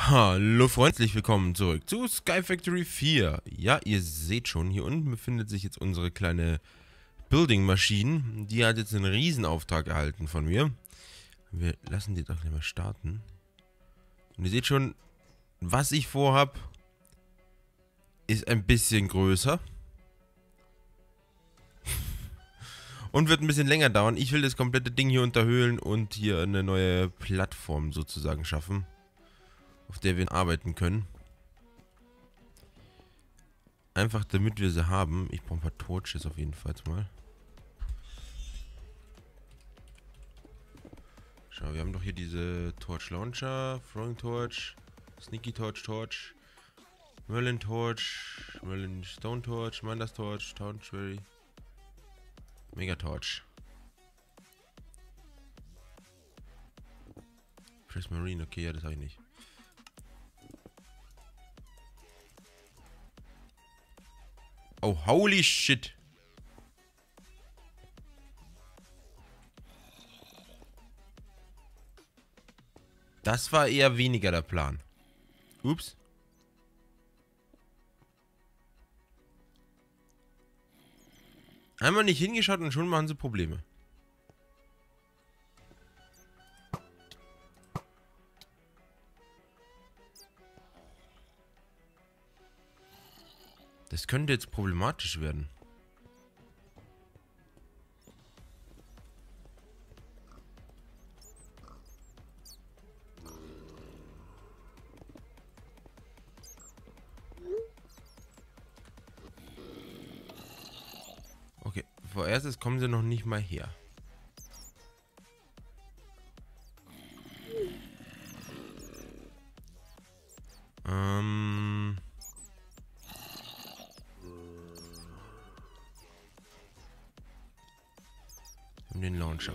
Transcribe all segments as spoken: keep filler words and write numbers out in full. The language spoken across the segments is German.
Hallo freundlich willkommen zurück zu Sky Factory vier. Ja, ihr seht schon, hier unten befindet sich jetzt unsere kleine Building Machine. Die hat jetzt einen Riesenauftrag erhalten von mir. Wir lassen die doch gleich mal starten. Und ihr seht schon, was ich vorhab, ist ein bisschen größer. Und wird ein bisschen länger dauern. Ich will das komplette Ding hier unterhöhlen und hier eine neue Plattform sozusagen schaffen, auf der wir arbeiten können. Einfach damit wir sie haben. Ich brauche ein paar Torches auf jeden Fall mal. Schau, wir haben doch hier diese Torch Launcher, Throwing Torch, Sneaky Torch, Torch, Merlin Torch, Merlin Stone Torch, Manders Torch, Townberry, Mega Torch. Prismarine, okay, ja, das habe ich nicht. Oh, holy shit. Das war eher weniger der Plan. Ups. Einmal nicht hingeschaut und schon machen sie Probleme. Das könnte jetzt problematisch werden. Okay, vorerstes kommen sie noch nicht mal her. Ähm... den Launcher.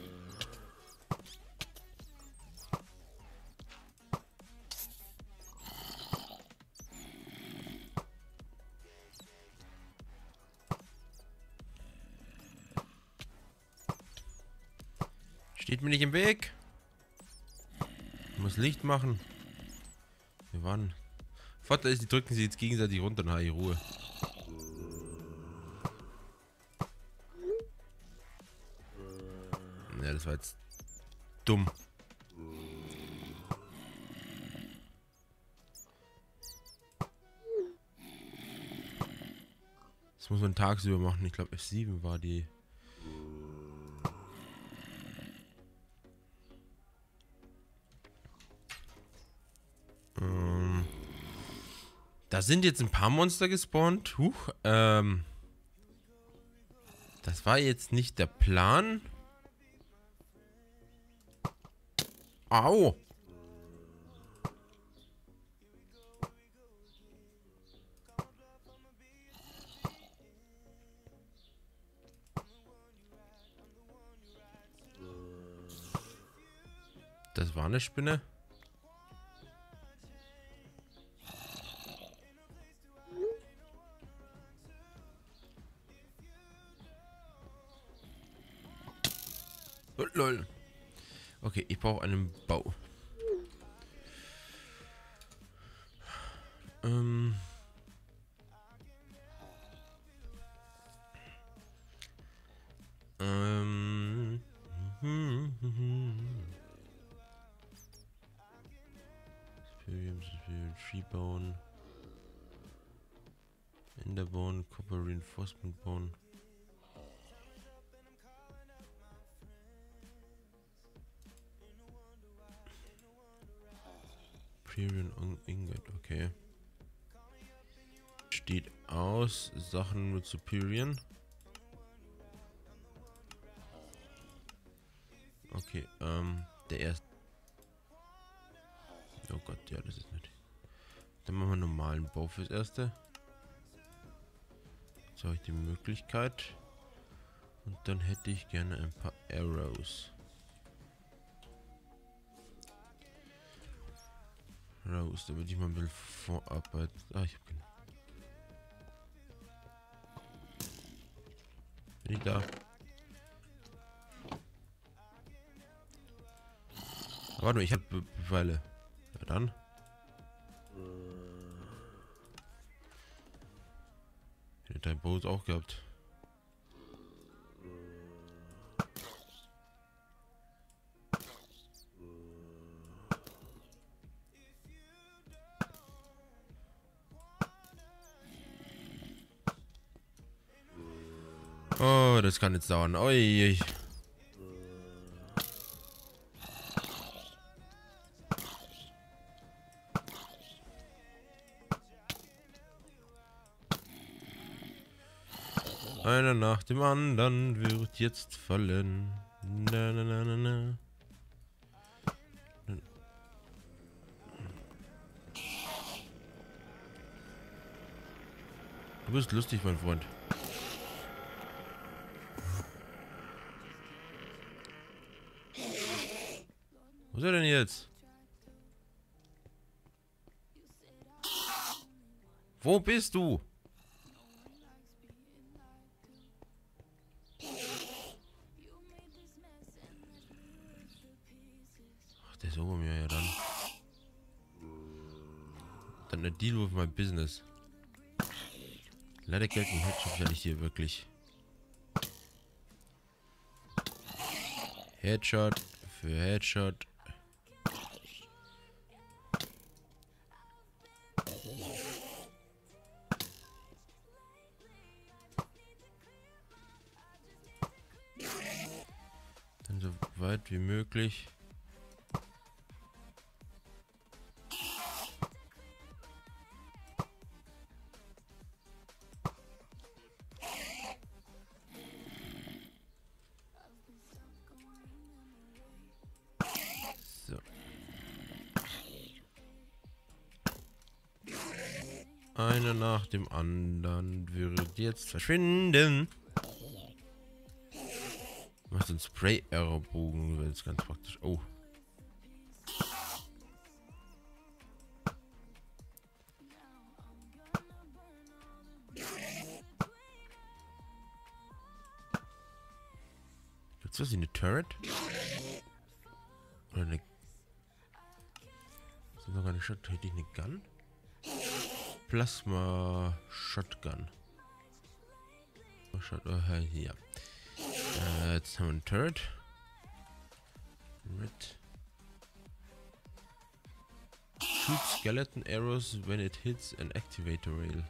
Steht mir nicht im Weg. Ich muss Licht machen. Wir waren. Vorteil ist, die drücken sie jetzt gegenseitig runter und habe ich Ruhe. Ja, das war jetzt dumm. Das muss man tagsüber machen. Ich glaube F sieben war die. Ähm, da sind jetzt ein paar Monster gespawnt. Huch. Ähm, das war jetzt nicht der Plan. Au! Das war eine Spinne. Oh, lol. Okay, ich brauche einen Bau. Ähm. Ähm. Spirium, Spirium, Treebone. Enderbone, Copper Reinforcement Bone. Superior Ingot, okay. Steht aus, Sachen mit Superior. Okay, ähm, der erste. Oh Gott, ja, das ist nicht. Dann machen wir einen normalen Bau fürs Erste. Jetzt habe ich die Möglichkeit. Und dann hätte ich gerne ein paar Arrows. Raus, damit ich mal ein bisschen vorarbeiten. Ah, ich hab keine. Bin ich da? Warte mal, ich hab Be Pfeile. Ja dann. Hat der Boot auch gehabt. Oh, das kann jetzt dauern. Ui. Einer nach dem anderen wird jetzt fallen. Na, na, na, na, na. Du bist lustig, mein Freund. Wo ist er denn jetzt? Wo bist du? Ach, der ist ober mir ja dann. Dann ein Deal with my business. Leider gelten Headshots ja nicht hier wirklich. Headshot für Headshot. Dann so weit wie möglich. So. Einer nach dem anderen wird jetzt verschwinden. Macht einen Spray-Arrow-Bogen, wäre jetzt ganz praktisch. Oh. Gibt's was wie eine Turret? Oder eine. Das ist noch gar nicht Shot. Hätte ich eine Gun? Plasma Shotgun. Shot, oh, hier. Äh, jetzt haben wir einen Turret. Mit. Shoot skeleton arrows when it hits an activator rail.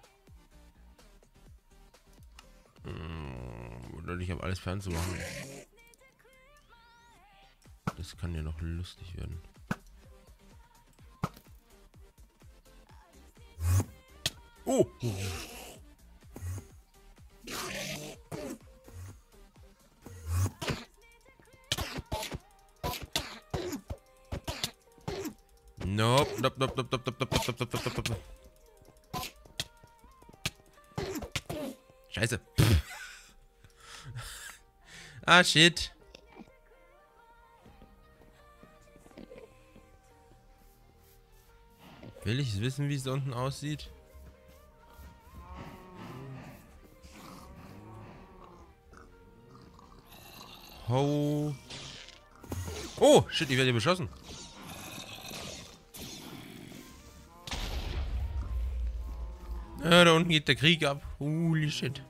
Hm, oder ich habe alles fernzumachen. Das kann ja noch lustig werden. Oh! Nope, nope, nope, nope, nope, nope, nope, nope, nope, nope, nope. Scheiße. Ah, shit. Will ich wissen, wie es da unten aussieht? Ho. Oh, shit, ich werde hier beschossen. Ja, da unten geht der Krieg ab. Holy shit.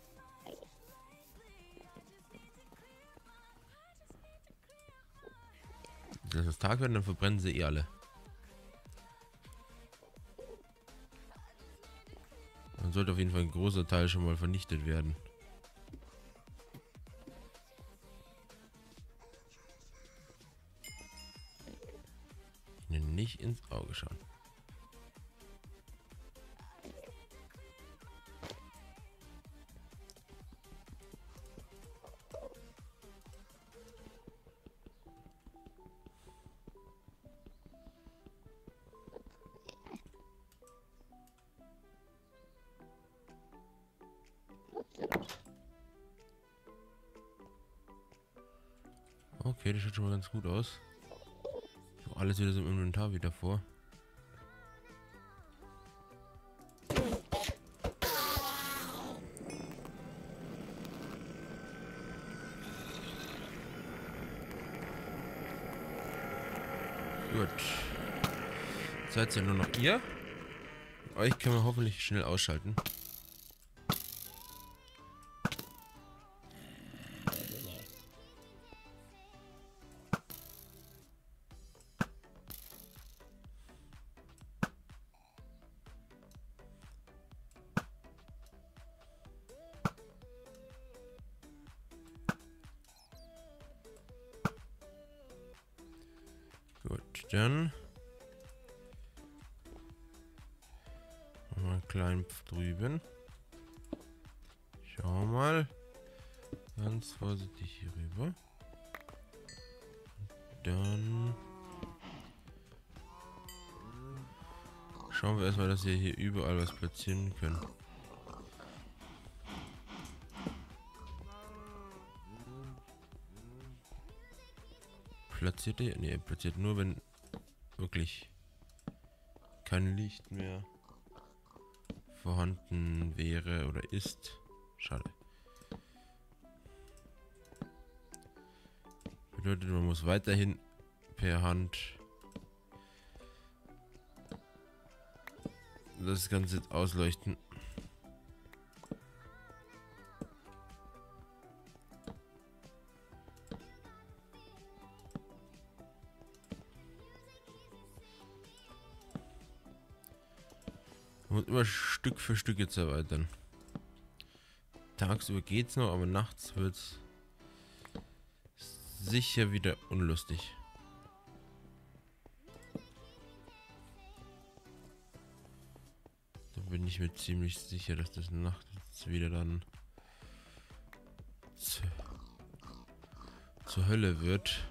Lass es Tag werden, dann verbrennen sie eh alle. Dann sollte auf jeden Fall ein großer Teil schon mal vernichtet werden. Ihnen nicht ins Auge schauen. Okay, das sieht schon mal ganz gut aus. Ich habe alles wieder so im Inventar wieder vor. Gut. Seid ja nur noch ihr. Euch können wir hoffentlich schnell ausschalten. Dann mal einen kleinen drüben. Schau mal. Ganz vorsichtig hier rüber. Dann schauen wir erstmal, dass wir hier überall was platzieren können. Platziert er? Ne, platziert nur, wenn wirklich kein Licht mehr vorhanden wäre oder ist. Schade. Bedeutet, man muss weiterhin per Hand das Ganze jetzt ausleuchten. Man muss immer Stück für Stück jetzt erweitern. Tagsüber geht's noch, aber nachts wird's sicher wieder unlustig. Da bin ich mir ziemlich sicher, dass das nachts wieder dann zu, zur Hölle wird.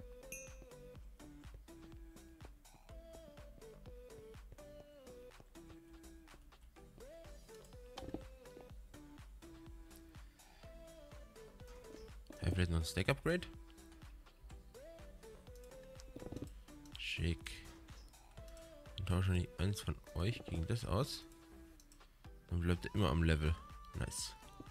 Ja, vielleicht noch ein Stack-Upgrade? Schick. Dann tausche ich eins von euch gegen das aus. Dann bleibt er immer am Level. Nice.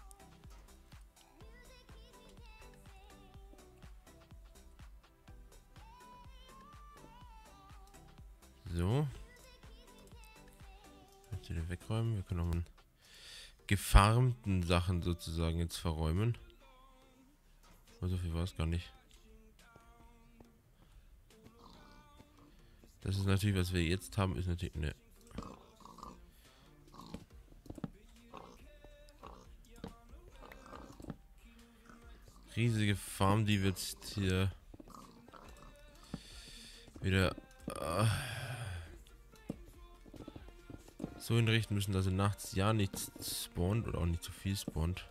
So. Jetzt wieder wegräumen. Wir können auch mal gefarmten Sachen sozusagen jetzt verräumen. Aber so viel war es gar nicht. Das ist natürlich, was wir jetzt haben, ist natürlich eine riesige Farm, die wir jetzt hier wieder äh, so hinrichten müssen, dass er nachts ja nichts spawnt oder auch nicht zu viel spawnt.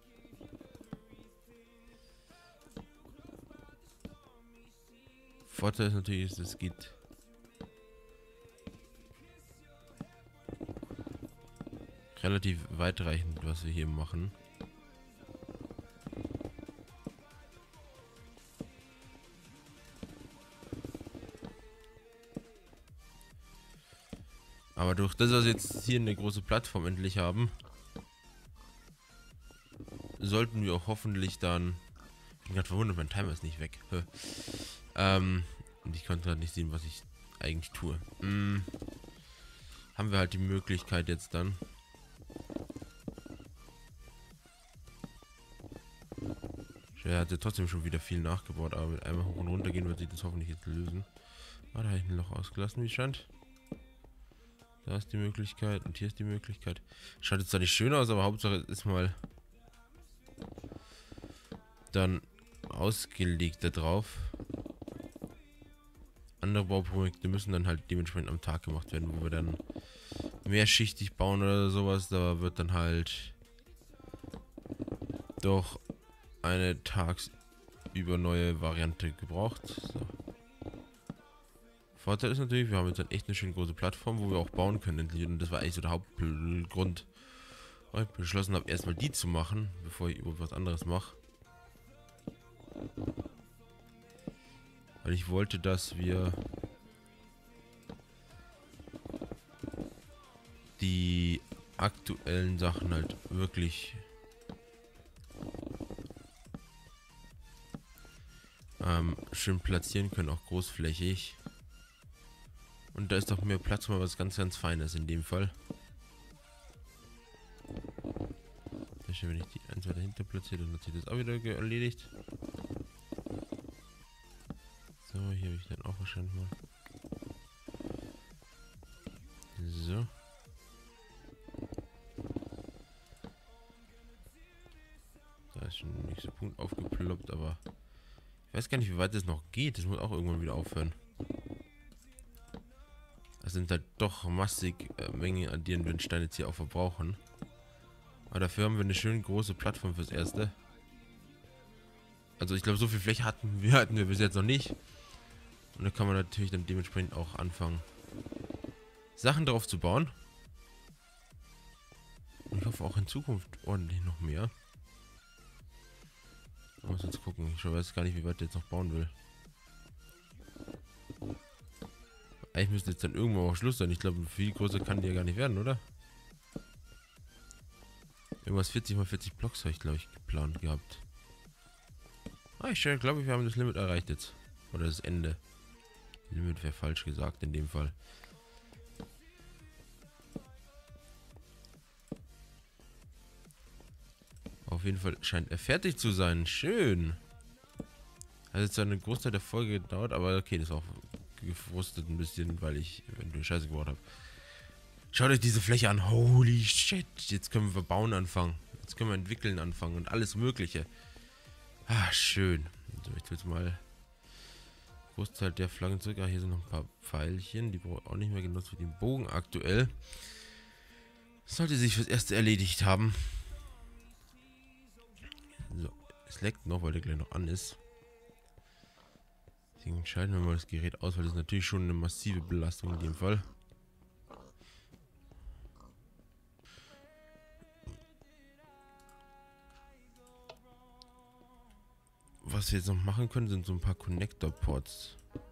Vorteil ist natürlich, dass es geht relativ weitreichend, was wir hier machen. Aber durch das, dass wir jetzt hier eine große Plattform endlich haben, sollten wir auch hoffentlich dann... Ich bin gerade verwundert, mein Timer ist nicht weg. ähm, und ich konnte gerade nicht sehen, was ich eigentlich tue. Hm, haben wir halt die Möglichkeit jetzt dann... Er hat ja trotzdem schon wieder viel nachgebaut, aber mit einmal hoch und runter gehen wird sich das hoffentlich jetzt lösen. Ah, da habe ich ein Loch ausgelassen, wie scheint. Da ist die Möglichkeit und hier ist die Möglichkeit. Schaut jetzt zwar nicht schön aus, aber Hauptsache ist mal dann ausgelegt da drauf. Andere Bauprojekte müssen dann halt dementsprechend am Tag gemacht werden, wo wir dann mehrschichtig bauen oder sowas. Da wird dann halt doch eine tagsüber neue Variante gebraucht. So. Vorteil ist natürlich, wir haben jetzt halt echt eine schön große Plattform, wo wir auch bauen können. Und das war eigentlich so der Hauptgrund, weil ich beschlossen habe, erstmal die zu machen, bevor ich überhaupt was anderes mache. Weil ich wollte, dass wir die aktuellen Sachen halt wirklich ähm, schön platzieren können, auch großflächig. Und da ist doch mehr Platz, mal was ganz, ganz Feines in dem Fall. Wenn ich die eins dahinter platziere, dann hat sich das auch wieder erledigt. So, hier habe ich dann auch wahrscheinlich mal. So. Da ist schon der nächste Punkt aufgeploppt, aber ich weiß gar nicht, wie weit das noch geht. Das muss auch irgendwann wieder aufhören. Das sind halt doch massig äh, Mengen, an denen wir den Stein jetzt hier auch verbrauchen. Aber dafür haben wir eine schön große Plattform fürs Erste. Also ich glaube, so viel Fläche hatten wir, hatten wir bis jetzt noch nicht. Und da kann man natürlich dann dementsprechend auch anfangen, Sachen drauf zu bauen. Und ich hoffe auch in Zukunft ordentlich noch mehr. Ich muss jetzt gucken. Ich weiß gar nicht, wie weit der jetzt noch bauen will. Eigentlich müsste jetzt dann irgendwann auch Schluss sein. Ich glaube, viel größer kann die ja gar nicht werden, oder? Irgendwas vierzig mal vierzig Blocks habe ich, glaube ich, geplant gehabt. Ah, ich glaube, wir haben das Limit erreicht jetzt. Oder das Ende. Limit wäre falsch gesagt in dem Fall. Auf jeden Fall scheint er fertig zu sein. Schön. Hat jetzt eine Großteil der Folge gedauert, aber okay, das ist auch gefrustet ein bisschen, weil ich eventuell Scheiße gebaut habe. Schaut euch diese Fläche an. Holy shit. Jetzt können wir bauen anfangen. Jetzt können wir entwickeln anfangen und alles Mögliche. Ah, schön. So, ich tue jetzt mal Großteil der Flaggen zurück. Ah, hier sind noch ein paar Pfeilchen. Die brauche ich auch nicht mehr genutzt für den Bogen aktuell. Sollte sich fürs Erste erledigt haben. So, es leckt noch, weil der gleich noch an ist. Deswegen schalten wir mal das Gerät aus, weil das ist natürlich schon eine massive Belastung in dem Fall. Was wir jetzt noch machen können, sind so ein paar Connector-Ports.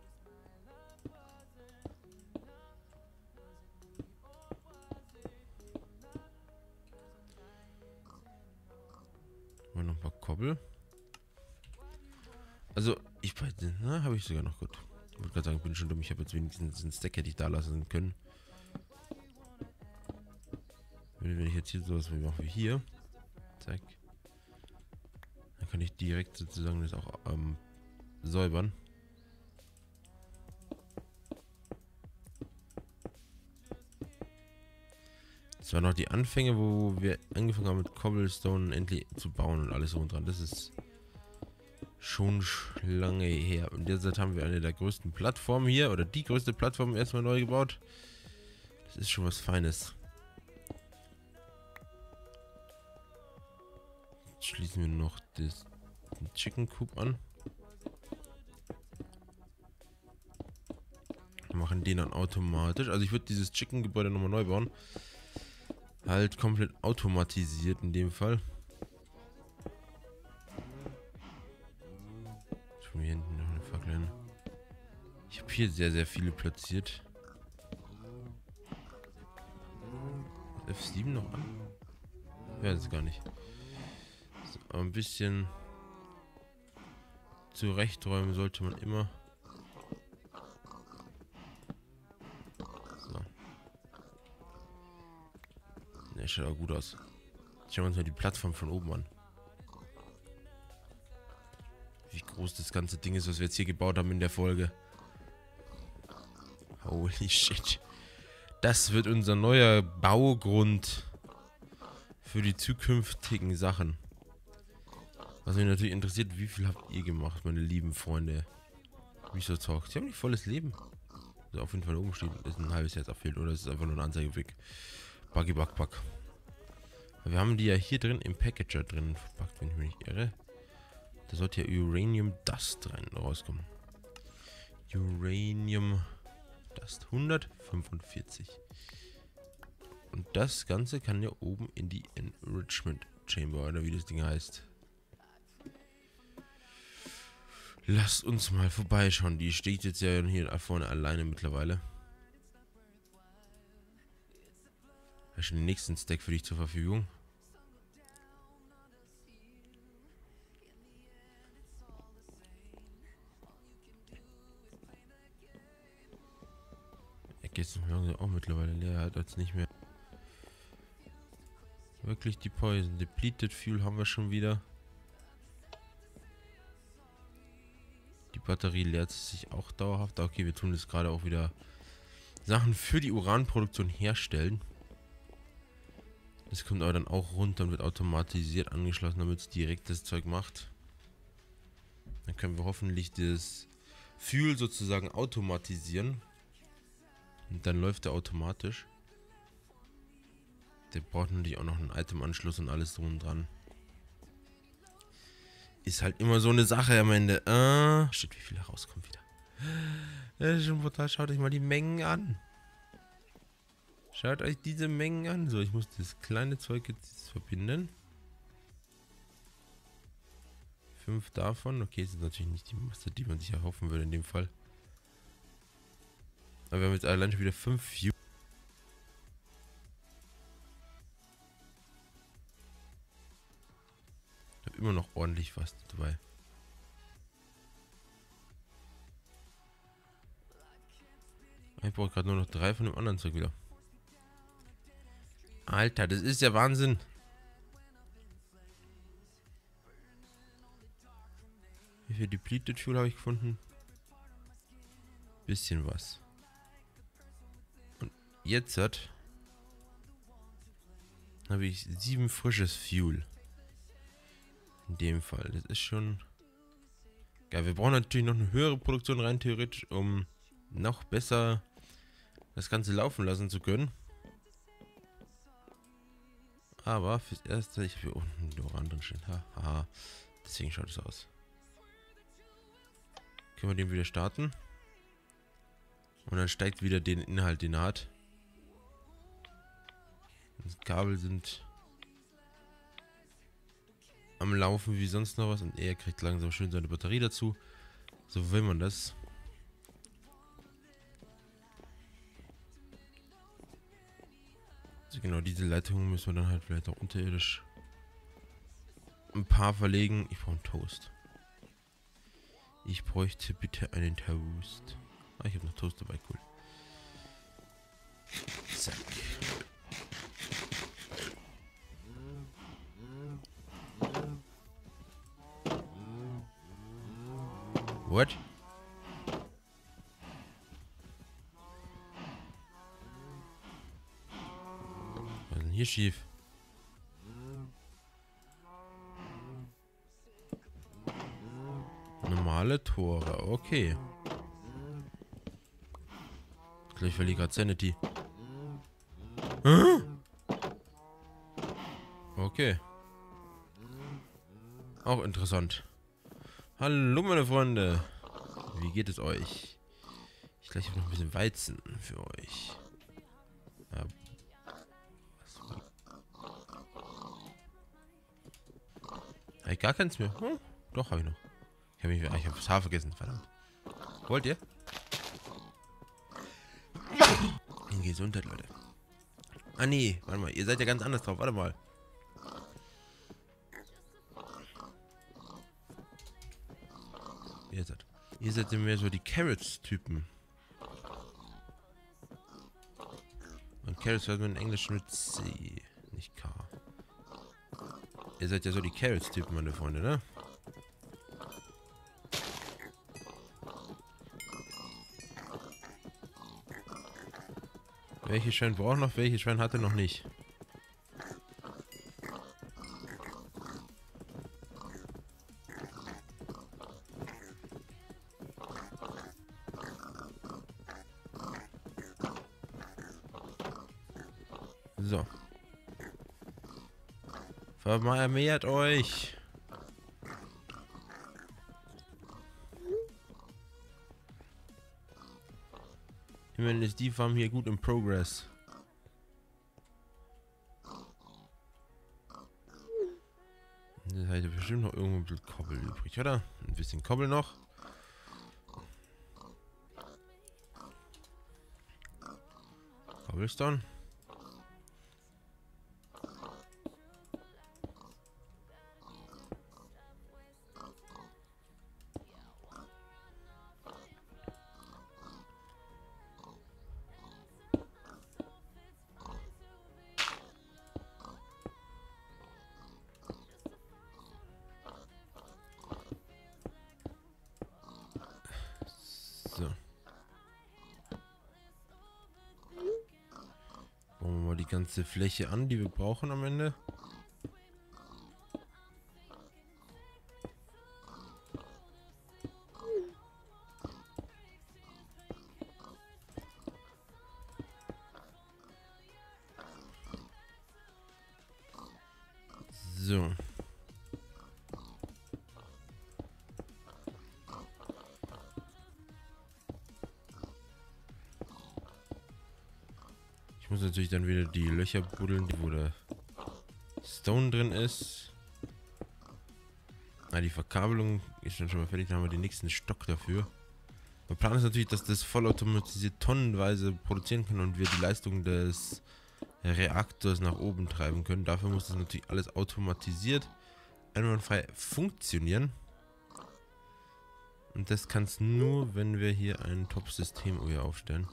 Mal noch ein paar Kobbel. Also, ich weiß nicht, na, habe ich sogar noch gut. Ich wollte gerade sagen, ich bin schon dumm. Ich habe jetzt wenigstens einen Stack hätte ich da lassen können. Wenn ich jetzt hier sowas mache wie hier. Zack. Dann kann ich direkt sozusagen das auch ähm, säubern. Das waren noch die Anfänge, wo wir angefangen haben mit Cobblestone endlich zu bauen und alles so und dran. Das ist schon lange her. Und derzeit haben wir eine der größten Plattformen hier, oder die größte Plattform erstmal neu gebaut. Das ist schon was Feines. Jetzt schließen wir noch das, den Chicken Coop an. Wir machen den dann automatisch. Also ich würde dieses Chicken-Gebäude nochmal neu bauen. Halt komplett automatisiert in dem Fall. Schon hier hinten noch eine Fackel hin. Ich habe hier sehr, sehr viele platziert. F sieben noch an? Ja, das ist gar nicht. So, ein bisschen zurechträumen sollte man immer. So. Ne, schaut auch gut aus. Schauen wir uns mal die Plattform von oben an. Wie groß das ganze Ding ist, was wir jetzt hier gebaut haben in der Folge. Holy shit. Das wird unser neuer Baugrund für die zukünftigen Sachen. Was mich natürlich interessiert, wie viel habt ihr gemacht, meine lieben Freunde? Resource Talk. Sie haben nicht volles Leben. Also auf jeden Fall oben steht, ist ein halbes Herz abfehlt oder ist es einfach nur eine Anzeige weg. Buggy Bug Bug. Wir haben die ja hier drin im Packager drin verpackt, wenn ich mich nicht irre. Da sollte ja Uranium Dust rein rauskommen. Uranium Dust hundertfünfundvierzig. Und das Ganze kann ja oben in die Enrichment Chamber, oder wie das Ding heißt. Lasst uns mal vorbeischauen. Die steht jetzt ja hier vorne alleine mittlerweile. Da ist schon den nächsten Stack für dich zur Verfügung. Ecke ist auch mittlerweile leer. Hat jetzt nicht mehr wirklich die Poison. Depleted Fuel haben wir schon wieder. Die Batterie leert sich auch dauerhaft. Okay, wir tun jetzt gerade auch wieder Sachen für die Uranproduktion herstellen. Das kommt aber dann auch runter und wird automatisiert angeschlossen, damit es direkt das Zeug macht. Dann können wir hoffentlich das Fuel sozusagen automatisieren. Und dann läuft der automatisch. Der braucht natürlich auch noch einen Item-Anschluss und alles drum und dran. Ist halt immer so eine Sache am Ende. Ah, shit, wie viel da rauskommt wieder. Das ist schon brutal. Schaut euch mal die Mengen an. Schaut euch diese Mengen an. So, ich muss das kleine Zeug jetzt verbinden. Fünf davon. Okay, das ist natürlich nicht die Masse, die man sich erhoffen würde in dem Fall. Aber wir haben jetzt allein schon wieder fünf Views. Ich habe immer noch ordentlich was dabei. Ich brauche gerade nur noch drei von dem anderen Zeug wieder. Alter, das ist ja Wahnsinn. Wie viel Depleted Fuel habe ich gefunden? Bisschen was. Und jetzt hat habe ich sieben frisches Fuel. In dem Fall. Das ist schon geil. Wir brauchen natürlich noch eine höhere Produktion rein theoretisch, um noch besser das Ganze laufen lassen zu können. Aber fürs Erste, ich habe hier unten die Orangen stehen. Haha. Deswegen schaut es aus. Können wir den wieder starten. Und dann steigt wieder den Inhalt, den er hat. Die Kabel sind am Laufen wie sonst noch was. Und er kriegt langsam schön seine Batterie dazu. So will man das. Also genau, diese Leitungen müssen wir dann halt vielleicht auch unterirdisch ein paar verlegen. Ich brauche einen Toast. Ich bräuchte bitte einen Toast. Ah, ich habe noch Toast dabei, cool. Zack. What? Was ist denn hier schief? Normale Tore, okay. Gleich verliere gerade Sanity. Okay. Auch interessant. Hallo meine Freunde. Wie geht es euch? Ich gleich noch ein bisschen Weizen für euch. Ja. Habe ich gar keins mehr? Hm? Doch, habe ich noch. Ich habe mich, ich habe das Haar vergessen, verdammt. Wollt ihr? In Gesundheit, Leute. Ah nee, warte mal, ihr seid ja ganz anders drauf, warte mal. Ihr seid, ihr seid ja mehr so die Carrots-Typen. Und Carrots hört man in Englisch mit C, nicht K. Ihr seid ja so die Carrots-Typen, meine Freunde, ne? Welche Schwein braucht noch? Welche Schwein hatte noch nicht? So. Vermehrt euch. Immerhin ist die Farm hier gut im Progress. Das heißt bestimmt noch irgendwo ein bisschen Kobbel übrig, oder? Ein bisschen Kobbel noch. Cobblestone. So. Bauen wir mal die ganze Fläche an, die wir brauchen am Ende. So. Ich muss natürlich dann wieder die Löcher buddeln, wo der Stone drin ist. Ah, die Verkabelung ist dann schon mal fertig. Dann haben wir den nächsten Stock dafür. Der Plan ist natürlich, dass das vollautomatisiert tonnenweise produzieren kann und wir die Leistung des Reaktors nach oben treiben können. Dafür muss das natürlich alles automatisiert, einwandfrei funktionieren. Und das kann es nur, wenn wir hier ein Top-System aufstellen.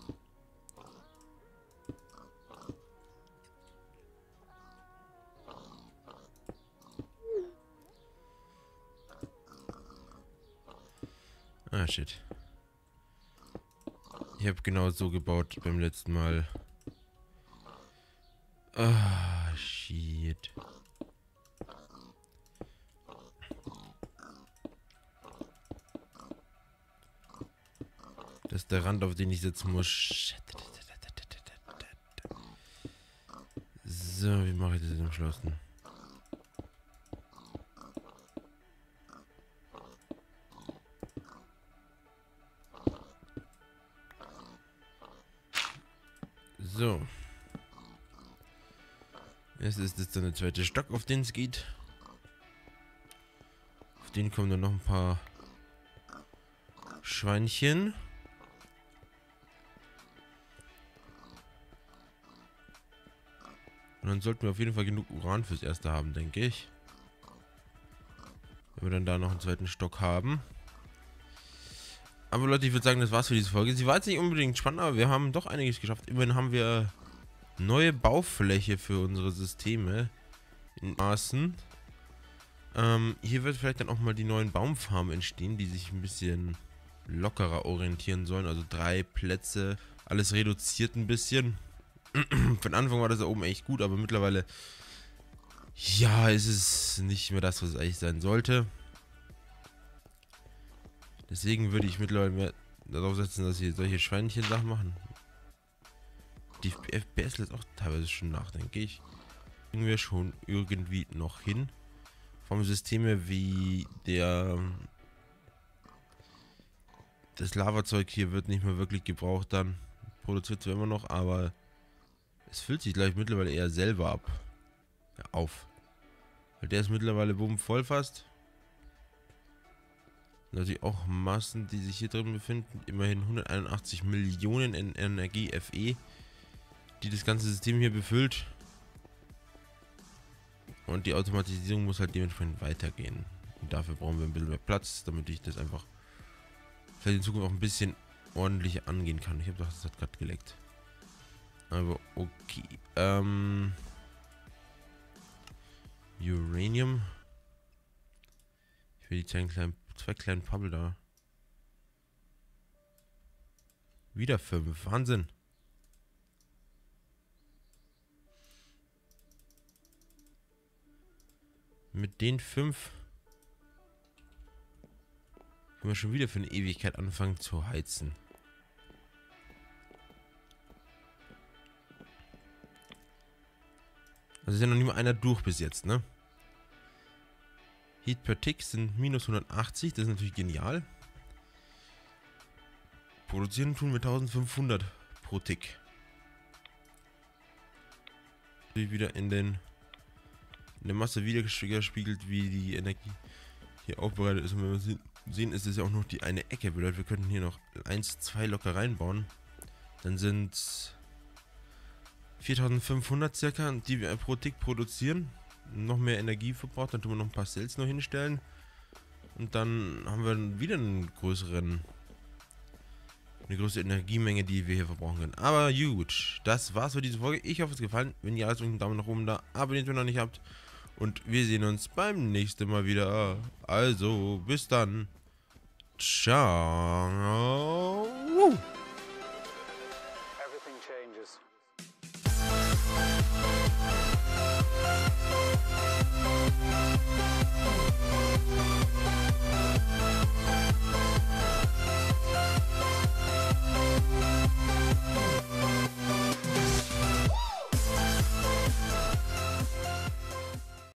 Ah, shit. Ich habe genau so gebaut beim letzten Mal. Ah, shit. Das ist der Rand, auf den ich sitzen muss. Shit. So, wie mache ich das jetzt am Schlossen? So. Jetzt ist jetzt dann der zweite Stock, auf den es geht. Auf den kommen dann noch ein paar Schweinchen. Und dann sollten wir auf jeden Fall genug Uran fürs Erste haben, denke ich. Wenn wir dann da noch einen zweiten Stock haben. Aber Leute, ich würde sagen, das war's für diese Folge. Sie war jetzt nicht unbedingt spannend, aber wir haben doch einiges geschafft. Immerhin haben wir neue Baufläche für unsere Systeme in Maßen. Ähm, hier wird vielleicht dann auch mal die neuen Baumfarmen entstehen, die sich ein bisschen lockerer orientieren sollen. Also drei Plätze, alles reduziert ein bisschen. Für den Anfang war das da oben echt gut, aber mittlerweile, ja, ist es nicht mehr das, was es eigentlich sein sollte. Deswegen würde ich mittlerweile mehr darauf setzen, dass sie solche Schweinchen-Sachen machen. Die F P S lässt auch teilweise schon nach, denke ich. Kriegen wir schon irgendwie noch hin. Vor allem Systeme wie der... Das Lavazeug hier wird nicht mehr wirklich gebraucht dann. Produziert zwar immer noch, aber es füllt sich gleich mittlerweile eher selber ab. Ja, auf. Weil der ist mittlerweile bumm voll fast. Natürlich auch Massen, die sich hier drin befinden. Immerhin hunderteinundachtzig Millionen in Energie F E, die das ganze System hier befüllt. Und die Automatisierung muss halt dementsprechend weitergehen. Und dafür brauchen wir ein bisschen mehr Platz, damit ich das einfach vielleicht in Zukunft auch ein bisschen ordentlicher angehen kann. Ich habe doch, das hat gerade geleckt. Aber okay. Ähm, Uranium. Ich will die kleinen, kleinen zwei kleinen Pabbel da. Wieder fünf. Wahnsinn. Mit den fünf können wir schon wieder für eine Ewigkeit anfangen zu heizen. Also ist ja noch nie mal einer durch bis jetzt, ne? Heat per Tick sind minus hundertachtzig, das ist natürlich genial. Produzieren tun wir eintausendfünfhundert pro Tick. Wieder in den in der Masse widergespiegelt, wie die Energie hier aufbereitet ist. Und wenn wir sehen, ist es ja auch noch die eine Ecke. Bedeutet, wir könnten hier noch eins, zwei locker reinbauen. Dann sind viertausendfünfhundert circa, die wir pro Tick produzieren. Noch mehr Energie verbraucht, dann tun wir noch ein paar Cells noch hinstellen. Und dann haben wir wieder einen größeren, eine größere Energiemenge, die wir hier verbrauchen können. Aber gut, das war's für diese Folge. Ich hoffe, es hat gefallen. Wenn ja, lasst euch einen Daumen nach oben da, abonniert, wenn ihr noch nicht habt. Und wir sehen uns beim nächsten Mal wieder. Also, bis dann. Ciao.